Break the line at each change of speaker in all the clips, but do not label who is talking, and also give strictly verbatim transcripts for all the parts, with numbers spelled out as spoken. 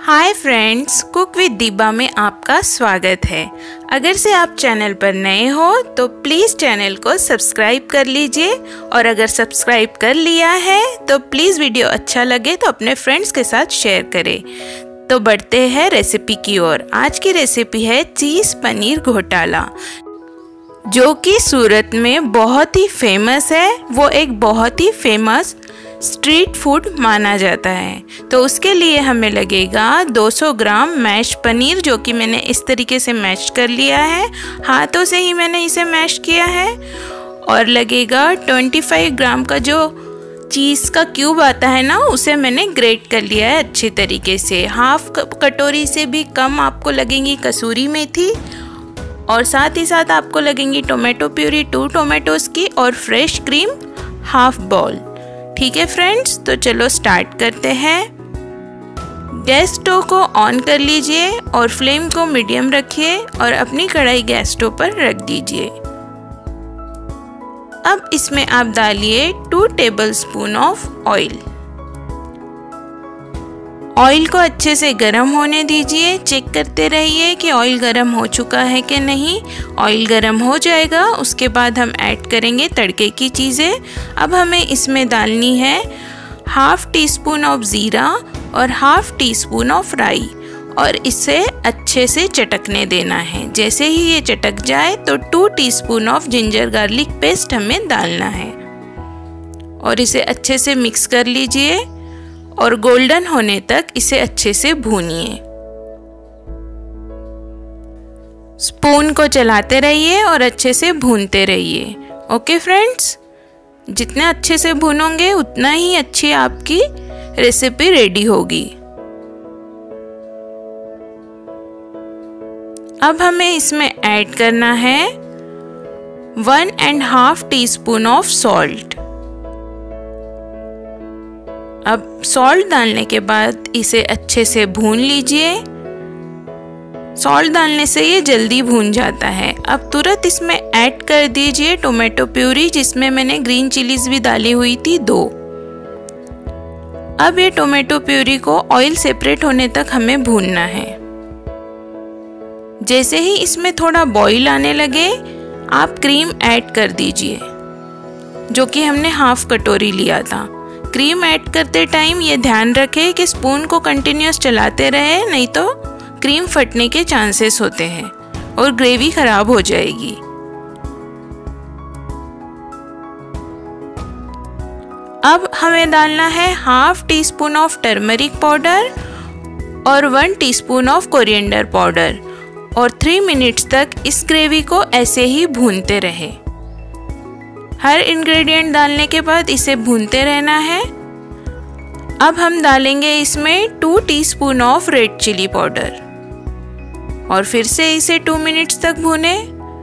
Hi friends, cook with दीबा में आपका स्वागत है। अगर से आप चैनल पर नए हो तो प्लीज़ चैनल को सब्सक्राइब कर लीजिए और अगर सब्सक्राइब कर लिया है तो प्लीज़ वीडियो अच्छा लगे तो अपने फ्रेंड्स के साथ शेयर करें। तो बढ़ते हैं रेसिपी की ओर। आज की रेसिपी है चीज़ पनीर घोटाला, जो कि सूरत में बहुत ही फेमस है। वो एक बहुत ही फेमस स्ट्रीट फूड माना जाता है। तो उसके लिए हमें लगेगा दो सौ ग्राम मैश पनीर, जो कि मैंने इस तरीके से मैश कर लिया है, हाथों से ही मैंने इसे मैश किया है। और लगेगा पच्चीस ग्राम का जो चीज़ का क्यूब आता है ना, उसे मैंने ग्रेट कर लिया है अच्छी तरीके से। हाफ कटोरी से भी कम आपको लगेंगी कसूरी मेथी और साथ ही साथ आपको लगेंगी टोमेटो प्यूरी टू टोमेटोज़ की और फ्रेश क्रीम हाफ बाउल। ठीक है फ्रेंड्स, तो चलो स्टार्ट करते हैं। गैस स्टोव को ऑन कर लीजिए और फ्लेम को मीडियम रखिए और अपनी कढ़ाई गैस स्टोव पर रख दीजिए। अब इसमें आप डालिए two tablespoon of oil. Oil को अच्छे से गर्म होने दीजिए। चेक करते रहिए कि ऑयल गर्म हो चुका है कि नहीं। ऑयल गर्म हो जाएगा, उसके बाद हम ऐड करेंगे तड़के की चीज़ें। अब हमें इसमें डालनी है हाफ टी स्पून ऑफ ज़ीरा और हाफ टी स्पून ऑफ राई और इसे अच्छे से चटकने देना है। जैसे ही ये चटक जाए तो two teaspoon of ginger garlic paste हमें डालना है और इसे अच्छे से मिक्स कर लीजिए और गोल्डन होने तक इसे अच्छे से भूनिए। स्पून को चलाते रहिए और अच्छे से भूनते रहिए। ओके फ्रेंड्स, जितने अच्छे से भूनोगे उतना ही अच्छी आपकी रेसिपी रेडी होगी। अब हमें इसमें ऐड करना है one and half tea spoon of salt. अब सॉल्ट डालने के बाद इसे अच्छे से भून लीजिए। सॉल्ट डालने से ये जल्दी भून जाता है। अब तुरंत इसमें ऐड कर दीजिए टोमेटो प्यूरी, जिसमें मैंने ग्रीन चिलीज भी डाली हुई थी दो। अब ये टोमेटो प्यूरी को ऑयल सेपरेट होने तक हमें भूनना है। जैसे ही इसमें थोड़ा बॉईल आने लगे आप क्रीम ऐड कर दीजिए, जो कि हमने हाफ कटोरी लिया था। क्रीम ऐड करते टाइम ये ध्यान रखें कि स्पून को कंटिन्यूस चलाते रहे, नहीं तो क्रीम फटने के चांसेस होते हैं और ग्रेवी खराब हो जाएगी। अब हमें डालना है half tea spoon of turmeric powder और one teaspoon of coriander powder और थ्री मिनट्स तक इस ग्रेवी को ऐसे ही भूनते रहे। हर इंग्रेडिएंट डालने के बाद इसे भूनते रहना है। अब हम डालेंगे इसमें two teaspoon of red chilli powder और फिर से इसे टू मिनट्स तक भूने।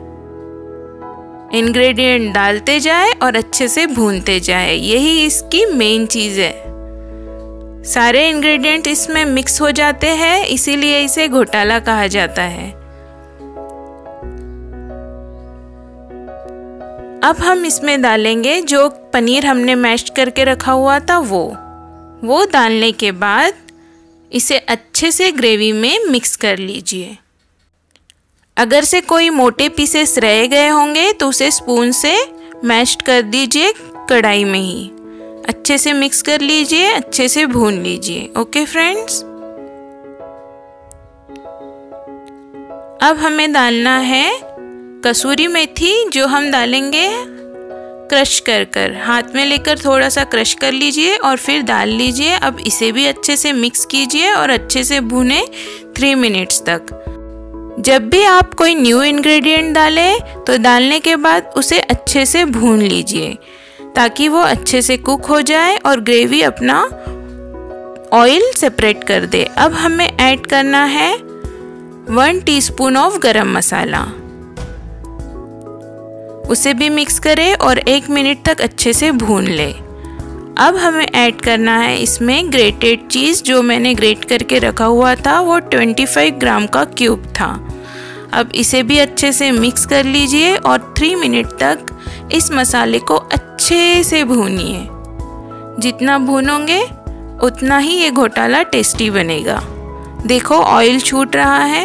इंग्रेडिएंट डालते जाए और अच्छे से भूनते जाए, यही इसकी मेन चीज़ है। सारे इंग्रेडिएंट इसमें मिक्स हो जाते हैं, इसीलिए इसे घोटाला कहा जाता है। अब हम इसमें डालेंगे जो पनीर हमने मैश करके रखा हुआ था वो वो डालने के बाद इसे अच्छे से ग्रेवी में मिक्स कर लीजिए। अगर से कोई मोटे पीसेस रह गए होंगे तो उसे स्पून से मैश कर दीजिए कढ़ाई में ही। अच्छे से मिक्स कर लीजिए, अच्छे से भून लीजिए। ओके फ्रेंड्स, अब हमें डालना है कसूरी मेथी, जो हम डालेंगे क्रश कर कर। हाथ में लेकर थोड़ा सा क्रश कर लीजिए और फिर डाल लीजिए। अब इसे भी अच्छे से मिक्स कीजिए और अच्छे से भूने थ्री मिनट्स तक। जब भी आप कोई न्यू इंग्रेडिएंट डालें तो डालने के बाद उसे अच्छे से भून लीजिए ताकि वो अच्छे से कुक हो जाए और ग्रेवी अपना ऑयल सेपरेट कर दे। अब हमें ऐड करना है वन टीस्पून ऑफ गरम मसाला, उसे भी मिक्स करें और एक मिनट तक अच्छे से भून ले। अब हमें ऐड करना है इसमें ग्रेटेड चीज़, जो मैंने ग्रेट करके रखा हुआ था, वो पच्चीस ग्राम का क्यूब था। अब इसे भी अच्छे से मिक्स कर लीजिए और थ्री मिनट तक इस मसाले को अच्छे से भूनिए। जितना भूनोगे उतना ही ये घोटाला टेस्टी बनेगा। देखो ऑयल छूट रहा है।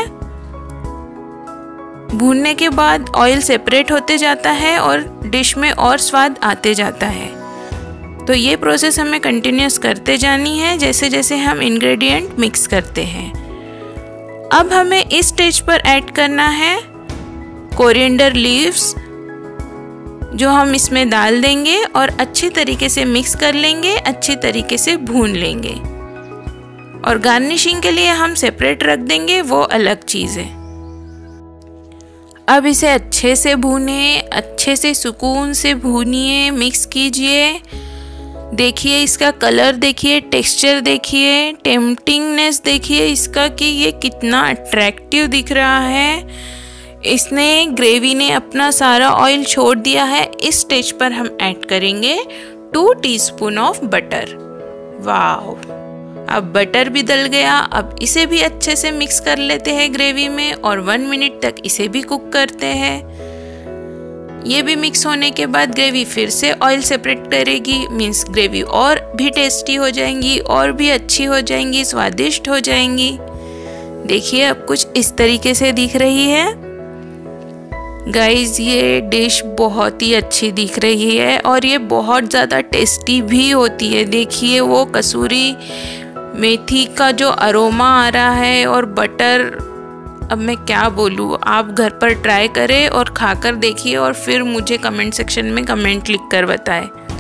भूनने के बाद ऑयल सेपरेट होते जाता है और डिश में और स्वाद आते जाता है। तो ये प्रोसेस हमें कंटिन्यूस करते जानी है जैसे जैसे हम इंग्रेडिएंट मिक्स करते हैं। अब हमें इस स्टेज पर ऐड करना है कोरिएंडर लीव्स, जो हम इसमें डाल देंगे और अच्छी तरीके से मिक्स कर लेंगे, अच्छी तरीके से भून लेंगे। और गार्निशिंग के लिए हम सेपरेट रख देंगे, वो अलग चीज़ है। अब इसे अच्छे से भूने, अच्छे से सुकून से भूनिए, मिक्स कीजिए। देखिए इसका कलर देखिए, टेक्सचर देखिए, टेम्पटिंगनेस देखिए इसका कि ये कितना अट्रैक्टिव दिख रहा है। इसने ग्रेवी ने अपना सारा ऑयल छोड़ दिया है। इस स्टेज पर हम ऐड करेंगे टू टीस्पून ऑफ बटर। वाह, अब बटर भी डल गया। अब इसे भी अच्छे से मिक्स कर लेते हैं ग्रेवी में और वन मिनट तक इसे भी कुक करते हैं। ये भी मिक्स होने के बाद ग्रेवी फिर से ऑयल सेपरेट करेगी, मीन्स ग्रेवी और भी टेस्टी हो जाएंगी और भी अच्छी हो जाएंगी, स्वादिष्ट हो जाएंगी। देखिए अब कुछ इस तरीके से दिख रही है। गाइस ये डिश बहुत ही अच्छी दिख रही है और ये बहुत ज़्यादा टेस्टी भी होती है। देखिए वो कसूरी मेथी का जो अरोमा आ रहा है और बटर, अब मैं क्या बोलूँ, आप घर पर ट्राई करें और खाकर देखिए और फिर मुझे कमेंट सेक्शन में कमेंट लिख कर बताएं।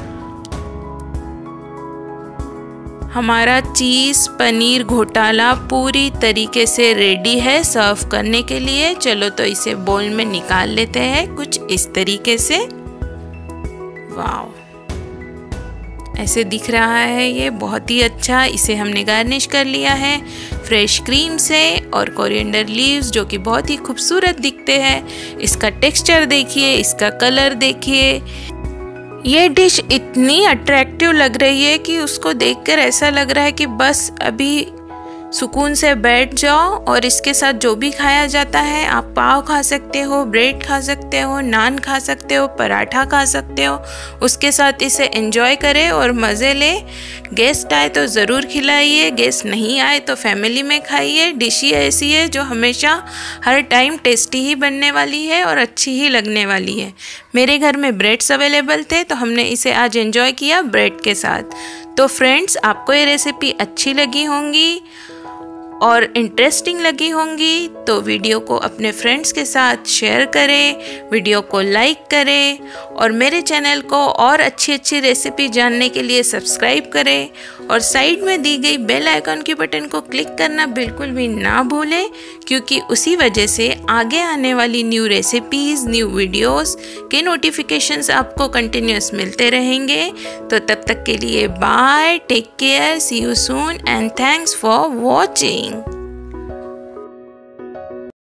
हमारा चीज़ पनीर घोटाला पूरी तरीके से रेडी है सर्व करने के लिए। चलो तो इसे बोल में निकाल लेते हैं कुछ इस तरीके से। वाव, ऐसे दिख रहा है ये बहुत ही अच्छा। इसे हमने गार्निश कर लिया है फ्रेश क्रीम से और कोरिएंडर लीव्स, जो कि बहुत ही खूबसूरत दिखते हैं। इसका टेक्सचर देखिए, इसका कलर देखिए। ये डिश इतनी अट्रैक्टिव लग रही है कि उसको देखकर ऐसा लग रहा है कि बस अभी सुकून से बैठ जाओ। और इसके साथ जो भी खाया जाता है, आप पाव खा सकते हो, ब्रेड खा सकते हो, नान खा सकते हो, पराठा खा सकते हो। उसके साथ इसे एंजॉय करें और मज़े ले। गेस्ट आए तो ज़रूर खिलाइए, गेस्ट नहीं आए तो फैमिली में खाइए। डिश ही ऐसी है जो हमेशा हर टाइम टेस्टी ही बनने वाली है और अच्छी ही लगने वाली है। मेरे घर में ब्रेड्स अवेलेबल थे तो हमने इसे आज एंजॉय किया ब्रेड के साथ। तो फ्रेंड्स, आपको ये रेसिपी अच्छी लगी होंगी और इंटरेस्टिंग लगी होंगी तो वीडियो को अपने फ्रेंड्स के साथ शेयर करें, वीडियो को लाइक करें और मेरे चैनल को और अच्छी अच्छी रेसिपी जानने के लिए सब्सक्राइब करें। और साइड में दी गई बेल आइकन के बटन को क्लिक करना बिल्कुल भी ना भूलें, क्योंकि उसी वजह से आगे आने वाली न्यू रेसिपीज़, न्यू वीडियोस के नोटिफिकेशंस आपको कंटिन्यूस मिलते रहेंगे। तो तब तक के लिए bye, take care, see you soon and thanks for watching.